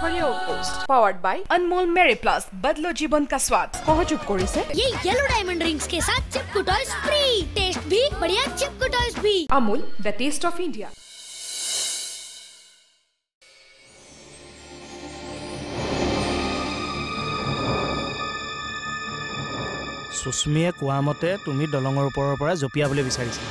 Hari outpost powered by Anmol मेरी plus बदलो जीवन का स्वाद सहयोग करिছে ये येलो डायमंड रिंग्स के साथ चिपकू टॉयज फ्री टेस्ट भी बढ़िया चिपकू टॉयज भी Amul the taste of India सुस्मिয়ে কোৱা মতে তুমি দলঙৰ ওপৰৰ পৰা জপিয়াবলৈ বিচাৰিছিলা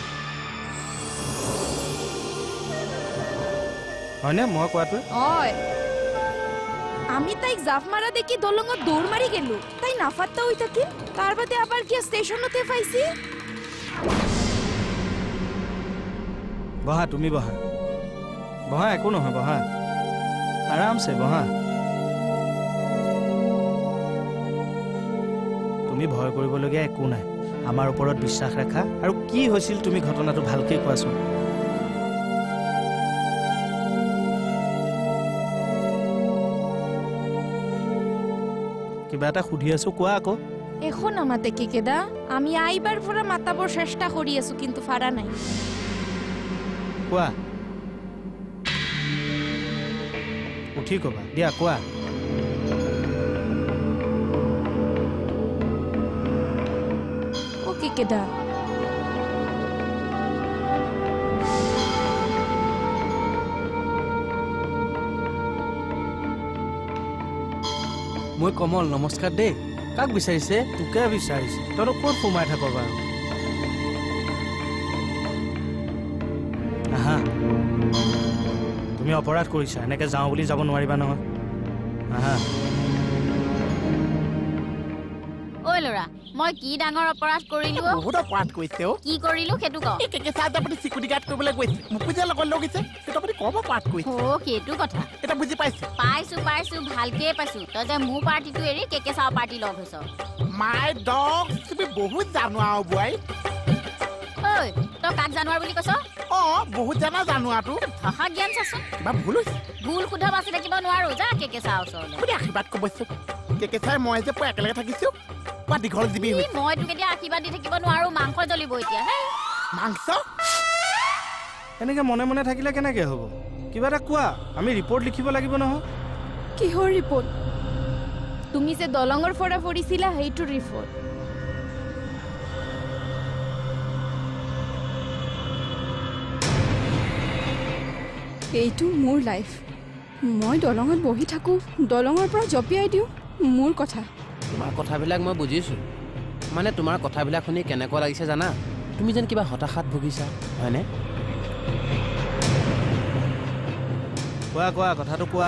হয়নে মই কোৱাটো হয় আমি তাইক জাফ মাৰা দেখি দলঙত দৌৰ মাৰি গেলো তাই নাফাত্তা হৈ থাকিল তাৰ বাদে আবার কি ষ্টেচনতে পাইছি বহা তুমি বহা বহা একো নহয় বহা আৰামছে বহা তুমি ভয় কৰিবলগীয়া একো নাই আমাৰ ওপৰত বিশ্বাস ৰাখা আৰু কি হৈছিল তুমি ঘটনাটো ভালকৈ কোৱাচোন কিবা এটা সুধি আছো কোৱা আকৌ এখন আমাতে কি কেদা আমি আইবার পৰা মাতাবৰ চেষ্টা কৰি আছো কিন্তু ফাৰা নাই কোৱা উঠি কবা দিয়া কোৱা ওকে কেদা মই কমল নমস্কাৰ দে কাক বিচাৰিছে তোকে বিচাৰিছে তই ক'ত সোমাই থাক বাৰু আহা তুমি অপৰাধ কৰিছা এনেকে যাওঁ বুলি যাব নোৱাৰিবা নহয় আহা ওই লৰা মই কি ডাঙৰ অপৰাধ কৰিলো বহুত অপৰাধ কৰিছে কি কৰিলো হেতু ক এই কেকে সাথে আপুনি সিকিউৰিটি গাৰ্ড কৰিবলৈ গৈছে মুকুজে লগত লগিছে এটা আপুনি কব অপৰাধ কৰিছে ও কেতু কথা এটা বুজি পাইছে পাইছো ভালকে পাইছো তই যে মোৰ পাৰ্টিটো এৰি কেকে চাও পাৰ্টি লগ হৈছ মাই ডগ তুমি বহুত জানোৱা বয় ওই তই কাক জানোৱাৰ বুলি কৈছ বহুত জানোৱাটো ভাষা জ্ঞান চাচোন কিবা ভুল হৈছে ভুল শুধা বাছি থাকিব নোৱাৰো যা কেকে চাও ওচৰলৈ আপুনি আশীৰ্বাদ কবছো কেকে চাই মই যে পুৰা একেলগে থাকিছো পুৰা দীঘল দিবি মই তোক এতিয়া আশীৰ্বাদ দি থাকিব নোৱাৰো মাংস জ্বলিব এতিয়া হে মাংস এনেকে মনে মনে থাকিলে কেনেকে হ'ব কিবা এটা কোৱা আমি ৰিপৰ্ট লিখিব লাগিব নহয় কিহৰ ৰিপৰ্ট তুমি যে দলঙৰ পৰা পৰিছিলা সেইটো ৰিপৰ্ট এইটো মোৰ লাইফ মই দলঙত বহি থাকো দলঙৰ পৰা জপিয়াই দিওঁ মোৰ কথা তোমাৰ কথাবিলাক মই বুজিছো মানে তোমাৰ কথাবিলাক শুনি কেনেকুৱা লাগিছে জানা তুমি যেন কিবা হতাশাত ভুগিছা হয়নে কোৱা কোৱা কথাটো কোৱা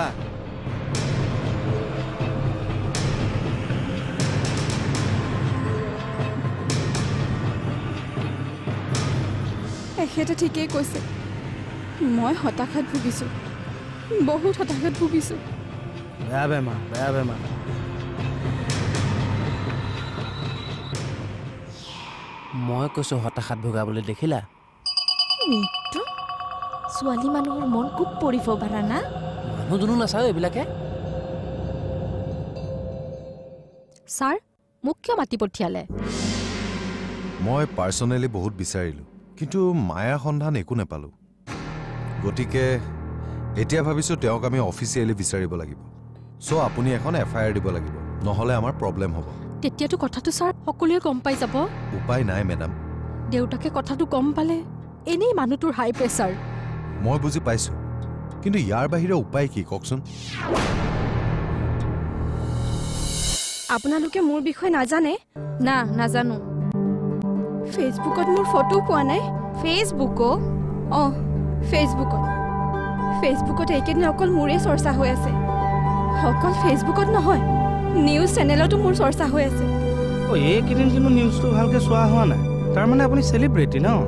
এখেতে ঠিকেই কৈছে মই হতাশাত ভুগিছো বহুত হতাশাত ভুগিছো বেয়া বেমাৰ মই কৈছো হতাশাত ভুগাবলৈ দেখিলা মৃত্যু ছোৱালী মানুহৰ মন খুব পৰিব পাৰা না মানুহ দুনো নাচাও এইবিলাকে ছাৰ মোক কিয় মাতি পঠিয়ালে মই পাৰ্চনেলি বহুত বিচাৰিলো কিন্তু মায়াৰ সন্ধান একো নাপালো গতিকে এতিয়া ভাবিছো তেওঁক আমি অফিচিয়েলি বিচাৰিব লাগিব সো আপুনি এখন এফআইআৰ দিব লাগিব নহলে আমাৰ প্ৰবলেম হ'ব তেতিয়াতো কথাটো ছাৰ সকলোৱে গম পাই যাব উপায় নাই মেডাম দেউতাকে কথাটো গম পালে এনেই মানুহটোৰ হাই প্ৰেছাৰ মই বুজি পাইছো কিন্তু ইয়াৰ বাহিৰে উপায় কি কওকচোন আপোনালোকে মোৰ বিষয়ে নাজানে না নাজানো ফেচবুকত মোৰ ফটো পোৱা নাই ফেচবুকত এইকেইদিন অকল মোৰে চৰ্চা হৈ আছে অকল ফেচবুকত নহয় নিউজ চেনেলতো মোৰ চৰ্চা হৈ আছে এইকেইদিন কিন্তু নিউজটো ভালকৈ চোৱা হোৱা নাই তাৰমানে আপুনি চেলিব্ৰিটি ন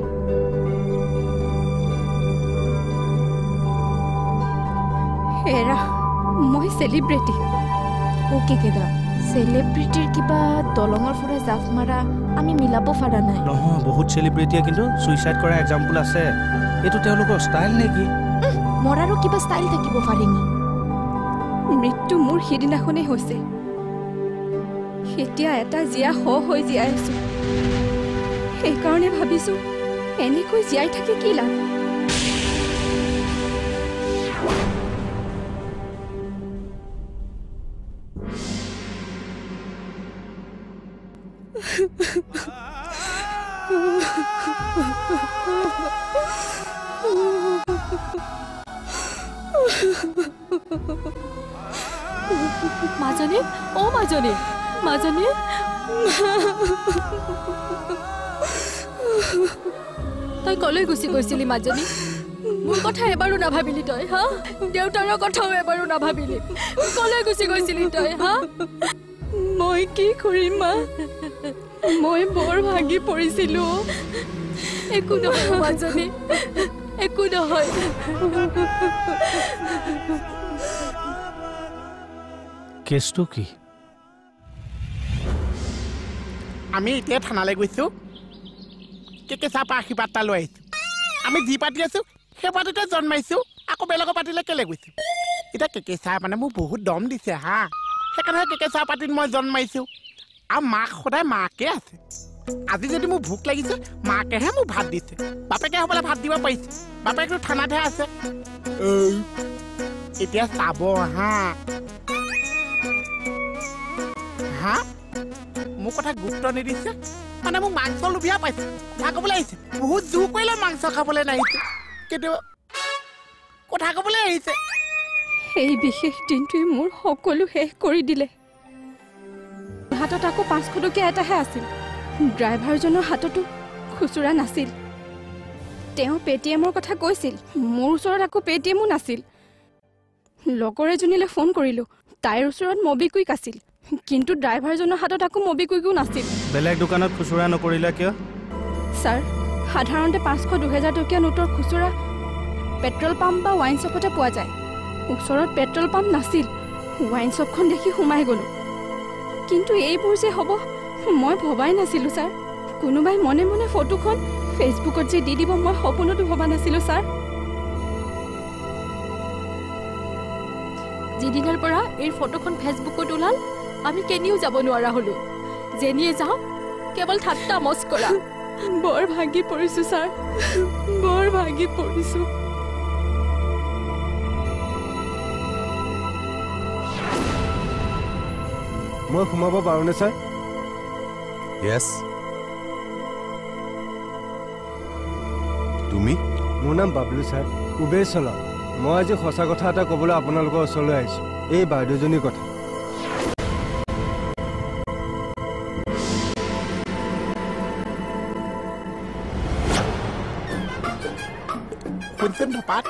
হেৰা মই চেলিব্ৰিটি ওকে কেদা চেলিব্ৰিটিৰ কিবা দলঙৰ পৰা জাফ মাৰা আমি মিলাব পৰা নাই নহয় বহুত চেলিব্ৰিটিয়ে কিন্তু সুইচাইড কৰা এক্সাম্পল আছে এইটো তেওঁলোকৰ ষ্টাইল নেকি মৰাৰো কিবা ষ্টাইল থাকিব পাৰে নি মৃত্যু মোৰ সিদিনাখনেই হৈছে এতিয়া এটা জীয়া হৈ জীয়াই আছো সেইকাৰণে ভাবিছো এনেকৈ জীয়াই থাকি কি লাভ মাজনী অ মাজনী মাজনী তই কলৈ গুচি গৈছিলি মাজনী মোৰ কথা এবাৰো নাভাবিলি তই হা দেউতাৰৰ কথাও এবাৰো নাভাবিলি কলৈ গুচি গৈছিলি তই হা মই কি কৰিম মা মই বৰ ভাগি পৰিছিলো একো নহয় মাজনী একো নহয় কেছটো কি আমি এতিয়া থানালৈ গৈছো কেকেচা পৰা আশীৰ্বাদ এটা লৈ আহিছো আমি যি পাতি আছো সেই পাতিতে জন্মাইছো আকৌ বেলেগৰ পাতিলে কেলে গৈছো এতিয়া কেকেচা মানে মোক বহুত দম দিছে হা সেইকাৰণে কেকেচা পাতিত মই জন্মাইছো আৰু মাক সদায় মাকে আছে আজি যদি মোৰ ভোক লাগিছে মাকেহে মোক ভাত দিছে বাপেকে হ'বলৈ ভাত দিব পাৰিছে বাপেকটো থানাতহে আছে এতিয়া চাব হা হা মোৰ কথা গুৰুত্ব নিদিছে মানে মোক মাংস লোভিয়া পাইছে কথা ক'বলৈ আহিছে বহুত জোৰ কৰিলে মাংস খাবলৈ নাহিছে কিন্তু কথা ক'বলৈ আহিছে এই বিশেষ দিনটোৱে মোৰ সকলো শেষ কৰি দিলে হাতত আকৌ 500 টকীয়া এটাহে আছিল ড্ৰাইভাৰজনৰ হাততো খুচুৰা নাছিল তেওঁ পেটিএমৰ কথা কৈছিল মোৰ ওচৰত আকৌ পেটিএমো নাছিল লগৰ এজনীলৈ ফোন কৰিলোঁ তাইৰ ওচৰত মবিকুইক আছিল কিন্তু ড্ৰাইভাৰজনৰ হাতত আকৌ মবিকুইকো নাছিল বেলেগ দোকানত খুচুৰা নকৰিলা কিয় ছাৰ সাধাৰণতে 500-2000 টকীয়া নোটৰ খুচুৰা পেট্ৰল পাম্প বা ৱাইন শ্বপতে পোৱা যায় ওচৰত পেট্ৰল পাম্প নাছিল ৱাইন শ্বপখন দেখি সোমাই গ'লোঁ কিন্তু এইবোৰ যে হ'ব মই ভবাই নাছিলোঁ ছাৰ কোনোবাই মনে মনে ফটোখন ফেচবুকত যে দি দিব মই সপোনতো ভবা নাছিলোঁ ছাৰ যিদিনাৰ পৰা এই ফটোখন ফেচবুকত ওলাল আমি কেনিও যাব নোৱাৰা হ'লোঁ যেনিয়ে যাওঁ কেৱল ঠাট্টা মস্কৰা বৰ ভাগি পৰিছোঁ ছাৰ বৰ ভাগি পৰিছোঁ মই সোমাব পাৰোঁনে ছাৰ য়েছ তুমি মোৰ নাম বাবলু ছাৰ উবেৰ চলাওঁ মই আজি সঁচা কথা এটা ক'বলৈ আপোনালোকৰ ওচৰলৈ আহিছোঁ এই বাইদেউজনীৰ কথা শুনচোন ধপাত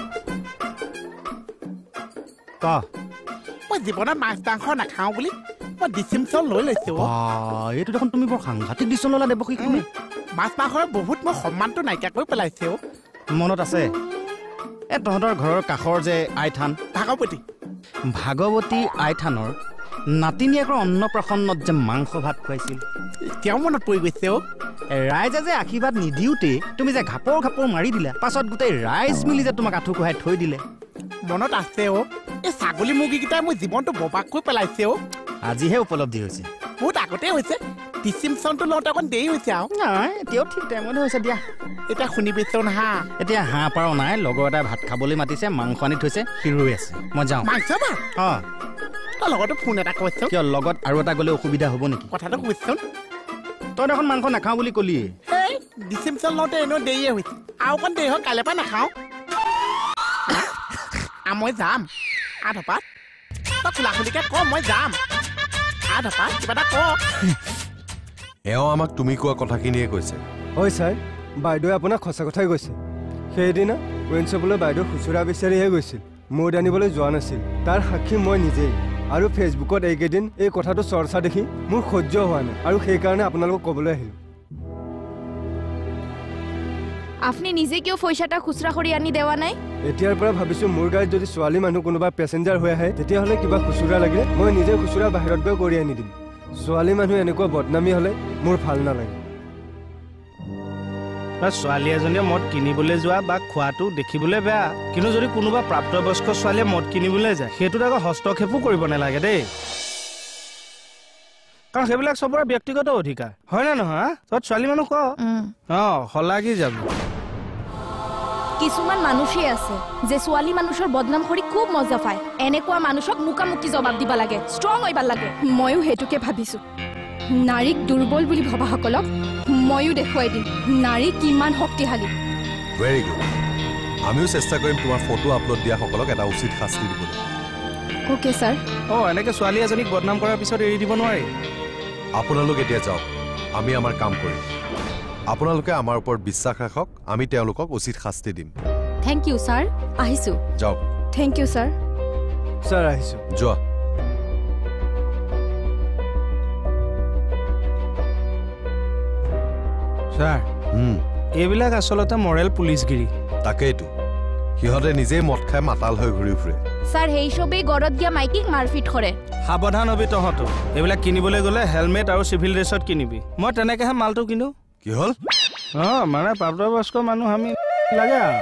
ক মই জীৱনত মাছ মাংস নাখাওঁ বুলি মই ডিচিমছন লৈ লৈছো এইটো দেখোন তুমি বৰ সাংঘাতিক ডিচিছন ল'লা দেৱকী তুমি মাছ মাংসৰ বহুত মই সন্মানটো নাইকিয়া কৰি পেলাইছে মনত আছে তহঁতৰ ঘৰৰ কাষৰ যে আইথান ভাগৱতী আইথানৰ নাতিনীয়েকৰ অন্নপ্ৰাশনত যে মাংস ভাত খুৱাইছিল এতিয়াও মনত পৰি গৈছে ৰাইজে যে আশীৰ্বাদ নিদিওঁতে তুমি যে ঘাপৰ ঘাপৰ মাৰি দিলা পাছত গোটেই ৰাইজ মিলি যে তোমাক আঁঠু কঢ়াই থৈ দিলে মনত আছে এই ছাগলী মুৰ্গীকেইটাই মোৰ জীৱনটো ববাক কৰি পেলাইছে আজিহে উপলব্ধি হৈছে বহুত আগতে হৈছে ডিচিমছনটো লওঁতে অকণ দেৰি হৈছে আৰু নাই এতিয়াও ঠিক টাইমতে হৈছে দিয়া এতিয়া শুনিবিচোন হা এতিয়া হাঁহ পাৰ নাই লগৰ এটাই ভাত খাবলৈ মাতিছে মাংস আনি থৈছে সি ৰৈ আছে মই যাওঁ মাংস ভাত তই লগতো ফোন এটা কৈছ কিয় লগত আৰু এটা গ'লে অসুবিধা হ'ব নেকি কথাটো শুনিছোন তই দেখোন মাংস নাখাওঁ বুলি ক'লিয়ে এই ডিচিমছন লওঁতে এনেও দেৰিয়ে হৈছে আৰু অকণ দেৰি হয় কাইলৈ পৰা নাখাওঁ মই যাম ধপাত তই খোলা খুলিকে ক মই যাম ধপাত কিবা এটা ক এওঁ আমাক তুমি কোৱা কথাখিনিয়ে কৈছে হয় ছাৰ বাইদেৱে আপোনাক সঁচা কথাই কৈছে সেইদিনা ৱাইন শ্বপলৈ বাইদেউ খুচুৰা বিচাৰিহে গৈছিল মুড আনিবলৈ যোৱা নাছিল তাৰ সাক্ষী মই নিজেই আৰু ফেচবুকত এইকেইদিন এই কথাটো চৰ্চা দেখি মোৰ সহ্য হোৱা নাই আৰু সেইকাৰণে আপোনালোকক ক'বলৈ আহিলোঁ আপুনি নিজে কিয় পইচাটা খুচুৰা কৰি আনি দেৱা নাই এতিয়াৰ পৰা ভাবিছোঁ মোৰ গাড়ীত যদি ছোৱালী মানুহ কোনোবা পেচেঞ্জাৰ হৈ আহে তেতিয়াহ'লে কিবা খুচুৰা লাগে মই নিজে খুচুৰা বাহিৰত গৈ কৰি আনি দিম ছোৱালী মানুহ এনেকুৱা বদনামী হ'লে মোৰ ভাল নালাগে ছোৱালী এজনীয়ে মদ কিনিবলৈ যোৱা বা খোৱাটো দেখিবলৈ বেয়া কিন্তু যদি কোনোবা প্ৰাপ্তবয়স্ক ছোৱালীয়ে মদ কিনিবলৈ যায় সেইটোত আকৌ হস্তক্ষেপো কৰিব নালাগে দেই কাৰণ সেইবিলাক চবৰে ব্যক্তিগত অধিকাৰ হয় নে নহয় তই ছোৱালী মানুহ ক শলাগি যাবি কিছুমান মানুহেই আছে যে ছোৱালী মানুহৰ বদনাম কৰি খুব মজা পায় এনেকুৱা মানুহক মুখামুখি জবাব দিব লাগে ষ্ট্ৰং হইব লাগে ময়ো হেতুকে ভাবিছো নাৰীক দুৰ্বল বুলি ভবাসকলক ময়ো দেখুৱাই দিম নাৰী কিমান শক্তিশালী ভেৰি গুড আমিও চেষ্টা কৰিম তোমাৰ ফটো আপলোড দিয়া সকলক এটা উচিত শাস্তি দিবলৈ ওকে ছাৰ এনেকে ছোৱালী এজনীক বদনাম কৰাৰ পিছত এৰি দিব নোৱাৰি আপোনালোক এতিয়া যাওক আমি আমাৰ কাম কৰিম আপোনালোকে আমাৰ ওপৰত বিশ্বাস ৰাখক আমি তেওঁলোকক উচিত শাস্তি দিম থেংক ইউ ছাৰ আহিছোঁ যাওক থেংক ইউ ছাৰ ছাৰ আহিছোঁ যোৱা ছাৰ এইবিলাক আচলতে মৰেল পুলিচগিৰি তাকেইতো সিহঁতে নিজেই মদ খাই মাতাল হৈ ঘূৰি ফুৰে ছাৰ সেই চবেই গড়ত দিয়া মাইকীক মাৰপিট কৰে সাৱধান হবি তহঁতো এইবিলাক কিনিবলৈ গ'লে হেলমেট আৰু চিভিল ড্ৰেছত কিনিবি মই তেনেকৈহে মালটো কিনো কি হ'ল মানে প্ৰাপ্তবয়স্ক মানুহ আমি লাগে আৰু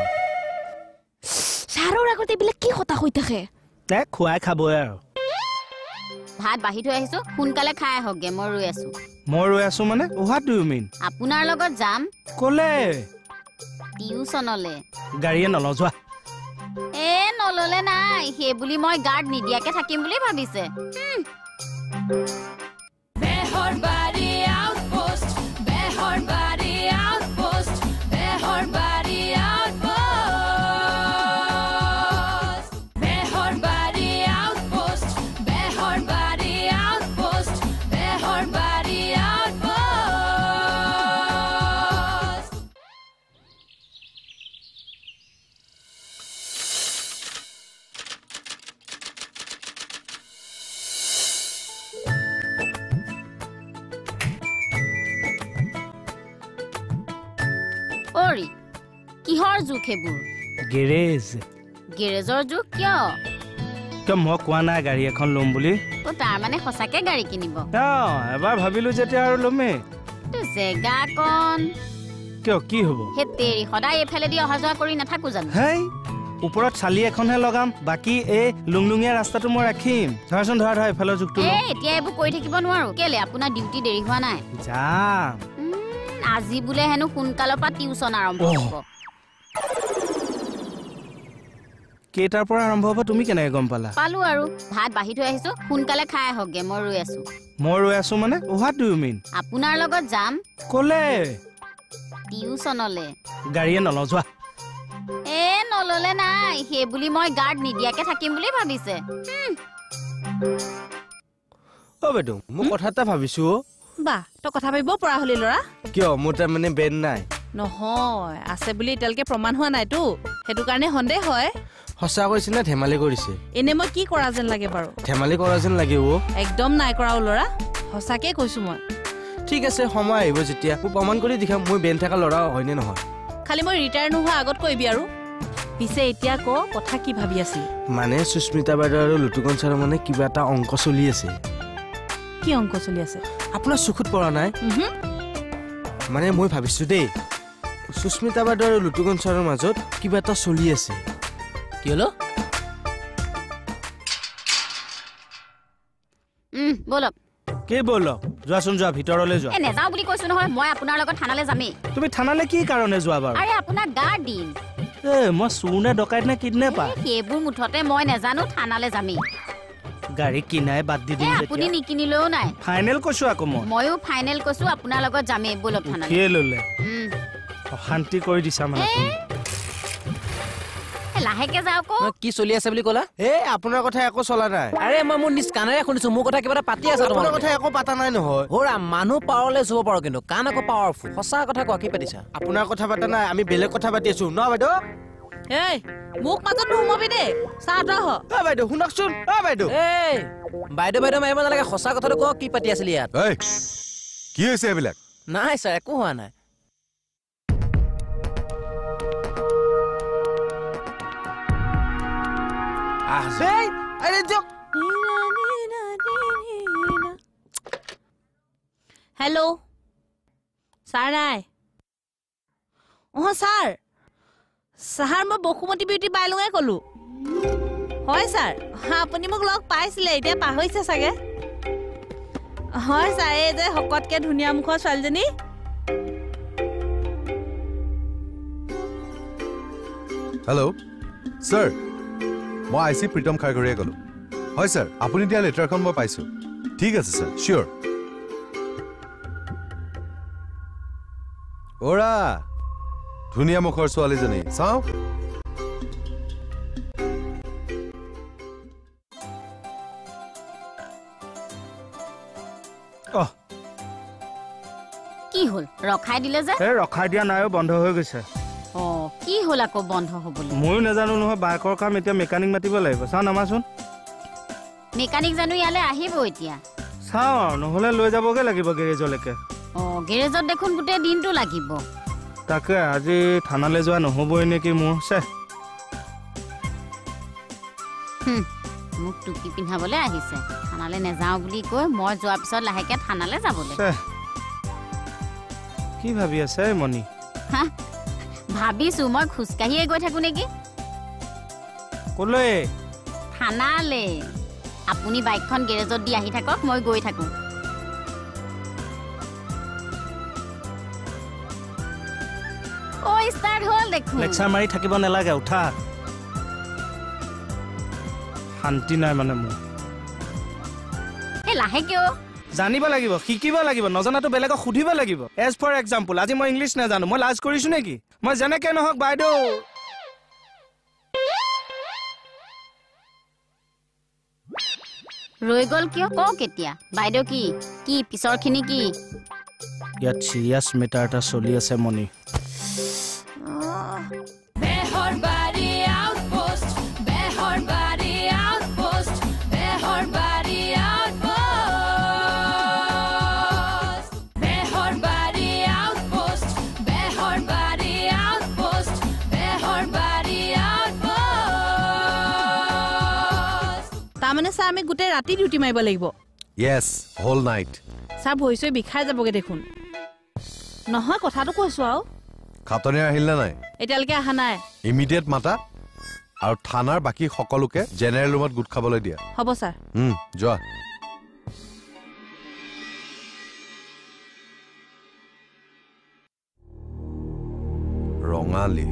ছাৰৰ আগতে এইবিলাক কি কথা হৈ থাকে খুৱাই খাবই আৰু ভাত বাঢ়ি থৈ আহিছো সোনকালে খাই আহকগে মই ৰৈ আছো মানে হোৱাট ডু ইউ মিন আপোনাৰ লগত যাম ক'লে টিউচনলে গাড়ীয়ে নলওঁ যোৱা নললে নাই সেই বুলি মই গাৰ্ড নিদিয়াকে থাকিম বুলি ভাবিছে কিহৰ জোখ সেইবোৰ গেৰেজৰ জোখ কিয় মই কোৱা নাই গাড়ী এখন ল'ম বুলি তাৰ মানে সঁচাকে গাড়ী কিনিব এবাৰ ভাবিলো যেতিয়া আৰু ল'মেই জেগা কণ কিয় কি হ'ব হেতেৰি সদায় এইফালে দি অহা যোৱা কৰি নাথাকো জানো ওপৰত চালি এখনহে লগাম বাকী এই লুংলুঙীয়া ৰাস্তাটো মই ৰাখিম ধৰাচোন ধৰা এইফালৰ জোখটো এতিয়া এইবোৰ কৰি থাকিব নোৱাৰো কেলে আপোনাৰ ডিউটি দেৰি হোৱা নাই যাম আজি বোলে হেনো সোনকালৰ পৰা টিউচন আৰম্ভ হ'ব কেইটাৰ পৰা আৰম্ভ হ'ব তুমি কেনেকৈ গম পালা পালো আৰু ভাত বাঢ়ি থৈ আহিছো সোনকালে খাই আহকগে মই ৰৈ আছো মানে হোৱাট ডু ইউ মিন আপোনাৰ লগত যাম ক'লে টিউচনলে গাড়ীয়ে নলওঁ যোৱা নললে নাই সেই বুলি মই গাৰ্ড নিদিয়াকে থাকিম বুলি ভাবিছে বাইদেউ মই কথা এটা ভাবিছো তই কথা ভাবিব পৰা হলি ল'ৰা কিয় মোৰ তাৰ মানে বেন নাই নহয় আছে বুলি এতিয়ালৈকে প্ৰমাণ হোৱা নাইতো সেইটো কাৰণে সন্দেহ হয় সঁচা কৈছে নে ধেমালি কৰিছে এনে মই কি কৰা যেন লাগে বাৰু ধেমালি কৰা যেন লাগে একদম নাই কৰা ল'ৰা সঁচাকে কৈছো মই ঠিক আছে সময় আহিব যেতিয়া মই প্ৰমাণ কৰি দেখাম মই বেন থকা ল'ৰা হয়নে নহয় খালি মই ৰিটায়াৰ নোহোৱা আগত কৈবি আৰু পিছে এতিয়া কথা কি ভাবি আছিল মানে সুস্মিতা বাইদেউ আৰু লুটুকন ছাৰৰ মানে কিবা এটা অংক চলি আছে কি অংক চলি আছে আপোনাৰ চকুত পৰা নাই মানে মই ভাবিছো দেই সুস্মিতা বাইদেউ আৰু লুটুকন ছাৰৰ মাজত কিবা এটা চলি আছে কি হলো বলক কি বলক যোৱাচোন যোৱা ভিতৰলৈ যোৱা নেযাওঁ বুলি কৈছো নহয় মই আপোনাৰ লগত থানালৈ যামেই তুমি থানালৈ কি কাৰণে যোৱা বাৰু আৰে আপোনাৰ গাৰ্ড দিম মই চুৰ নে ডকাইত নে কিডনেপাৰ সেইবোৰ মুঠতে মই নেজানো থানালৈ যামেই গাড়ী কিনাই বাদ দি দিম আপুনি নিকিনিলেও নাই ফাইনেল কৈছো আকৌ ময়ো ফাইনেল কৈছো আপোনাৰ লগত যামেই বলক থানালৈ কিয়ে ললে অশান্তি কৰি দিছা মানে লাহেকে যাওক কি চলি আছে বুলি ক'লা আপোনাৰ কথা একো চলা নাই আৰে মই মোৰ নিজ কাণেৰে শুনিছো মোৰ কথা কিবা এটা পাতি আছে তোমাৰ কথা একো পাতা নাই নহয় মানুহ পাৱাৰলেছ হ'ব পাৰো কিন্তু কাণ আকৌ পাৱাৰফুল সঁচা কথা কোৱা কি পাতিছা আপোনাৰ কথা পাতা নাই আমি বেলেগ কথা পাতি আছো ন বাইদেউ মোক মাজত নোসোমাবি দেই চাহ তই বাইদেউ শুনকচোন বাইদেউ বাইদেউ মাৰিব নালাগে সঁচা কথাটো কোৱা কি পাতি আছিল ইয়াত কি হৈছে এইবিলাক নাই ছাৰ একো হোৱা নাই হেল্ল' ছাৰ নাই ছাৰ মই বসুমতী বিউটি বাইলুঙে ক'লো হয় ছাৰ আপুনি মোক লগ পাইছিলে এতিয়া পাহৰিছে চাগে হয় ছাৰ এই যে শকতকে ধুনীয়া মুখৰ ছোৱালীজনী হেল্ল' ছাৰ মই আই চি প্ৰীতম খাৰঘৰীয়াই ক'লো হয় ছাৰ আপুনি দিয়া লেটাৰখন মই পাইছোঁ ঠিক আছে ছাৰ চিয়'ৰ ধুনীয়া মুখৰ ছোৱালীজনী চাওঁ কি হল ৰখাই দিলে যে এই ৰখাই দিয়া নাই বন্ধ হৈ গৈছে কি হল আকৌ বন্ধ হ'বলৈ ময়ো নাজানো নহয় বাইকৰ কাম এতিয়া মেকানিক মাতিব লাগিব চাওঁ নামাচোন মেকানিক জানো ইয়ালৈ আহিব এতিয়া চাওঁ নহ'লে লৈ যাবগৈ লাগিব গেৰেজলৈকে গেৰেজত দেখোন গোটেই দিনটো লাগিব তাকে আজি থানালৈ যোৱা নহ'বই নেকি মোৰ মোক টুপি পিন্ধাবলৈ আহিছে থানালৈ নেযাওঁ বুলি কৈ মই যোৱাৰ পিছত লাহেকে থানালৈ যাবলৈ কি ভাবি আছে মণি ভাবিছো মই খোজকাঢ়িয়ে গৈ থাকো নেকি ক'লৈ থানালৈ আপুনি বাইকখন গেৰেজত দি আহি থাকক মই গৈ থাকো ষ্টাৰ্ট হ'ল দেখোন লেকচাৰ মাৰি থাকিব নালাগে উঠা শান্তি নাই মানে মোৰ লাহে কিয় জানিব লাগিব শিকিব লাগিব নজনাটো বেলেগক সুধিব লাগিব এজ ফৰ এক্সাম্পল আজি মই ইংলিছ নাজানো মই লাজ কৰিছো নেকি মই যেনেকে নহওক বাইদেউ ৰৈ গ'ল কিয় কওঁ কেতিয়া বাইদেউ কি পিছৰখিনি কি ইয়াত চিৰিয়াছ মেটাৰ এটা চলি আছে মণি তাৰমানে ছাৰ আমি গোটেই ৰাতি ডিউটি মাৰিব লাগিব য়েছ হোল নাইট ছাৰ ভৰি চৰি বিষাই যাবগে দেখোন নহয় কথাটো কৈছো আৰু খাতনি আহিল নাই এতিয়ালৈকে অহা নাই ইমিডিয়েট মাতা আৰু থানাৰ বাকী সকলোকে জেনেৰেল ৰুমত গোট খাবলৈ দিয়া হ'ব ছাৰ যোৱা ৰঙালী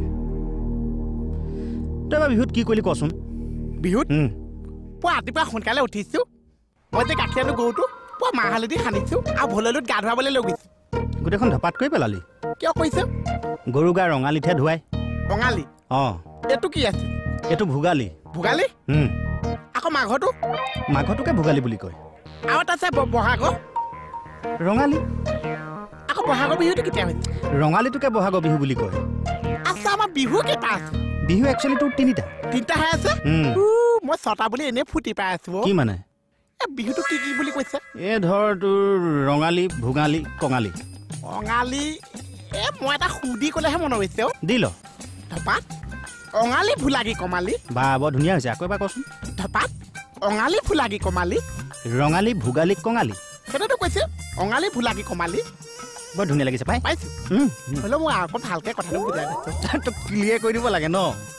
তই বিহুত কি কৰিলি কচোন বিহুত পুৱা ৰাতিপুৱা সোনকালে উঠিছো মই যে গাখীৰ আনো গৰুটো পুৱা মাহ হালধি সানিছো আৰু ভললোত গা ধুৱাবলৈ লৈ গৈছো গোটেইখন ধপাত কৰি পেলালি কিয় কৈছ গৰু গা ৰঙালীতহে ধুৱাই ৰঙালী এইটো কি আছে এইটো ভোগালী ভোগালী আকৌ মাঘটোকে ভোগালী বুলি কয় আৰু এটা আছে বহাগৰ ৰঙালী আকৌ বহাগৰ বিহুটো কেতিয়া হৈছে ৰঙালীটোকে বহাগৰ বিহু বুলি কয় আচ্ছা আমাৰ বিহু কেইটা আছে বিহু একচুৱেলি তোৰ তিনিটাহে আছে মই ছটা বুলি এনেই ফুটি পাই আছো কি মানে বিহুটো কি কি বুলি কৈছে এই ধৰ তোৰ ৰঙালী ভোগালী কঙালী ৰঙালী মই এটা সুধি ক'লেহে মনত হৈছে দি ল ধপাত অঙালী ভোলাগী কমালী বা বৰ ধুনীয়া হৈছে আকৌ এবাৰ কচোন ধপাত অঙালী ভোলাগী কমালী ৰঙালী ভোগালী কঙালী সেইটোতো কৈছে অঙালী ভোলাগী কমালী বৰ ধুনীয়া লাগিছে পাইছো হ'লেও মই আকৌ ভালকে কথাটো বুজাই দিছো তই ক্লিয়াৰ কৰি দিব লাগে ন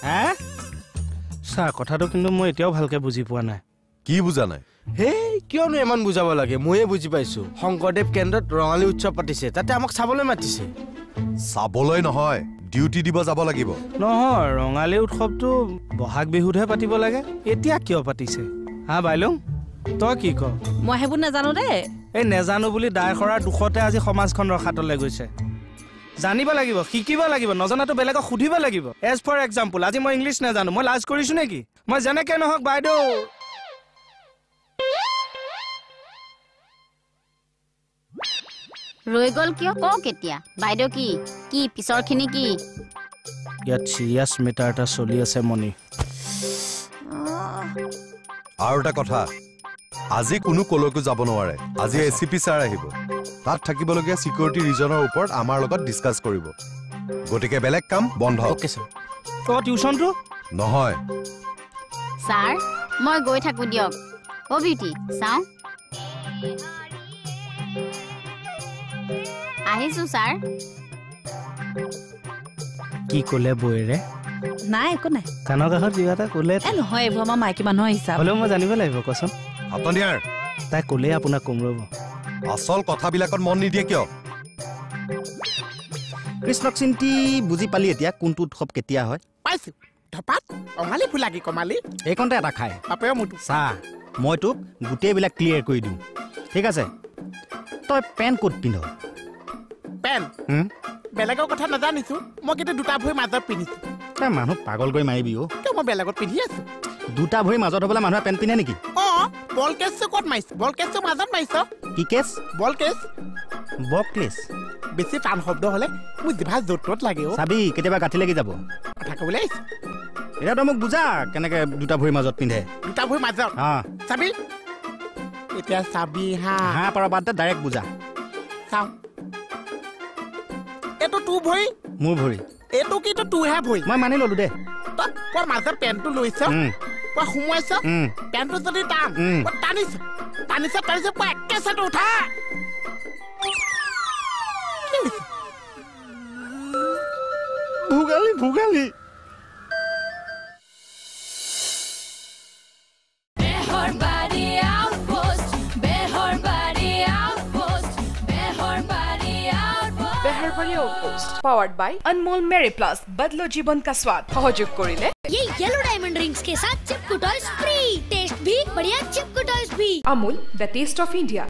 ছাৰ কথাটো কিন্তু মই এতিয়াও ভালকে বুজি পোৱা নাই কি বুজা নাই হেই কিয়নো ইমান বুজাব লাগে ময়ে বুজি পাইছো শংকৰদেৱ কেন্দ্ৰত ৰঙালী উৎসৱ পাতিছে তাতে আমাক চাবলৈ মাতিছে চাবলৈ নহয় ডিউটি দিব যাব লাগিব নহয় ৰঙালী উৎসৱটো বহাগ বিহুতহে পাতিব লাগে এতিয়া কিয় পাতিছে বাইলং তই কি ক মই সেইবোৰ নাজানো দেই এই নেজানো বুলি দায় কৰাৰ দুখতে আজি সমাজখন ৰখাতলৈ গৈছে জানিব লাগিব শিকিব লাগিব নজনাটো বেলেগক সুধিব লাগিব এজ ফৰ এক্সাম্পল আজি মই ইংলিছ নাজানো মই লাজ কৰিছো নেকি মই যেনেকে নহওক বাইদেউ ৰৈ গ'ল কিয় কওঁ কেতিয়া বাইদেউ কি পিছৰখিনি কি ইয়াত চিৰিয়াছ মেটাৰ এটা চলি আছে মণি আৰু এটা কথা আজি কোনো কলৈকো যাব নোৱাৰে আজি এচিপি ছাৰ আহিব তাত থাকিবলগীয়া সিকিউৰিটি ৰিজনৰ ওপৰত আমাৰ লগত ডিসকাস কৰিব গতিকে বেলেগ কাম বন্ধ ওকে স্যাৰ তো টিউচনটো নহয় স্যাৰ মই গৈ থাকো দিয়ক ও বিউটি চাও আহিছো স্যাৰ কি কলে বইৰে নাই একো নাই কানৰ কাষত কিবা এটা কলে নহয় এইবোৰ আমাৰ মাইকী মানুহৰ হিচাপ হ'লেও মই জানিব লাগিব কচোন আপনিয়াৰ তাই কলে আপোনাক কম ৰ'ব আসল কথাবিলাকত মন নিদিয়ে কিয় কৃষ্ণক চিন্তি বুজি পালি এতিয়া কোনটো উৎসৱ কেতিয়া হয় পাইছো ধপাত অঙালী ফুলাগী কমালী এইকণতে এটা খাই বাপে মুটু চা মই তোক গোটেইবিলাক ক্লিয়াৰ কৰি দিম ঠিক আছে তই পেন কোট পিন্ধ পেন বেলেগৰ কথা নাজানিছো মই কিন্তু দুটা ভৰি মাজত পিন্ধিছো তই মানুহ পাগল কৰি মাৰিবি অ কিয় মই বেলেগত পিন্ধি আছো দুটা ভৰি মাজত হ'বলৈ মানুহে পেণ্ট পিন্ধে নেকি বল কেছটো ক'ত মাৰিছ বল কেছটো মাজত মাৰিছ কি কেছ বল কেছ বকলেছ বেছি টান শব্দ হ'লে মোৰ জিভা য'ত ত'ত লাগে চাবি কেতিয়াবা গাঁঠি লাগি যাব কথা ক'বলৈ আহিছো এতিয়া তই মোক বুজা কেনেকে দুটা ভৰি মাজত পিন্ধে দুটা ভৰি মাজত চাবি এতিয়া চাবি হা পৰা বাদ দে ডাইৰেক্ট বুজা চাওঁ এইটো তোৰ ভৰি মোৰ ভৰি এইটো কিন্তু তোৰহে ভৰি মই মানি ললো দে তই মাজত পেণ্টটো লৈছ তই সোমোৱাইছ পেণ্টটো যদি টান টানিছ পুৰা একেচাটো উঠা ভোগালী पावर्ड बाय अनमोल मेरी प्लस बदलो जीवन का स्वाद सहयोग करिले ये येलो डायमंड रिंग्स के साथ चिपकू टॉयज फ्री टेस्ट भी बढ़िया चिपकू टॉयज भी Amul the taste of India